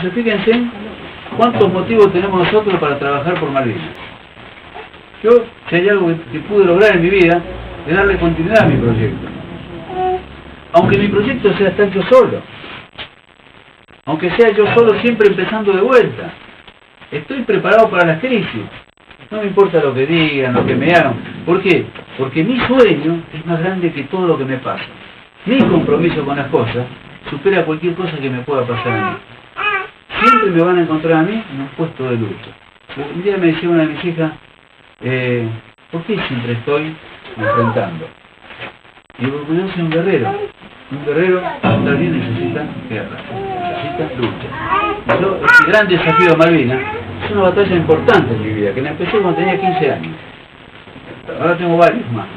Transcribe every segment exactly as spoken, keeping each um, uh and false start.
Entonces fíjense cuántos motivos tenemos nosotros para trabajar por Malvinas. Yo, si hay algo que pude lograr en mi vida, es darle continuidad a mi proyecto. Aunque mi proyecto sea estar yo solo. Aunque sea yo solo, siempre empezando de vuelta. Estoy preparado para las crisis. No me importa lo que digan, lo que me hagan. ¿Por qué? Porque mi sueño es más grande que todo lo que me pasa. Mi compromiso con las cosas supera cualquier cosa que me pueda pasar a mí. Siempre me van a encontrar a mí en un puesto de lucha. Un día me decía una de mis hijas, eh, ¿por qué siempre estoy enfrentando? Y digo, porque yo soy un guerrero. Un guerrero, para estar bien, necesita guerra, necesita lucha. Y yo, este gran desafío de Malvinas es una batalla importante en mi vida, que la empecé cuando tenía quince años. Ahora tengo varios más.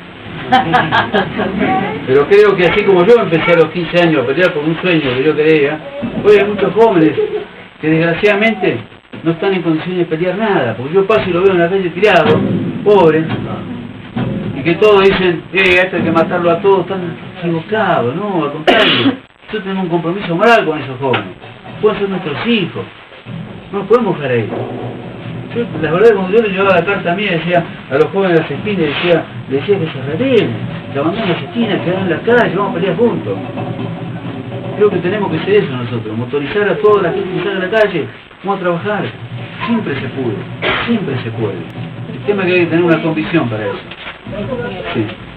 Pero creo que así como yo empecé a los quince años a pelear por un sueño que yo quería, hoy hay muchos jóvenes que desgraciadamente no están en condiciones de pelear nada, porque yo paso y lo veo en la calle tirado, pobre, y que todos dicen, eh, esto hay que matarlo a todos, están equivocados, no, al contrario, nosotros tenemos un compromiso moral con esos jóvenes, pueden ser nuestros hijos, no nos podemos dejar ahí. Yo, la verdad, cuando yo le llevaba la carta mía, decía a los jóvenes de las esquinas, decía, le decía que se rebelen, que abandonen las esquinas, que hagan la calle, vamos a pelear juntos. Creo que tenemos que hacer eso nosotros, motorizar a toda la gente que salga a la calle, vamos a trabajar. Siempre se puede, siempre se puede. El tema es que hay que tener una convicción para eso. Sí.